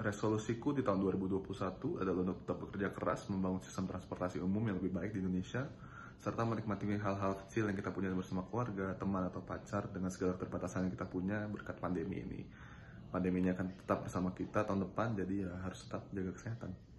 Resolusiku di tahun 2021 adalah untuk tetap bekerja keras membangun sistem transportasi umum yang lebih baik di Indonesia, serta menikmati hal-hal kecil yang kita punya bersama keluarga, teman, atau pacar dengan segala keterbatasan yang kita punya berkat pandemi ini. Pandemi ini akan tetap bersama kita tahun depan, jadi ya harus tetap jaga kesehatan.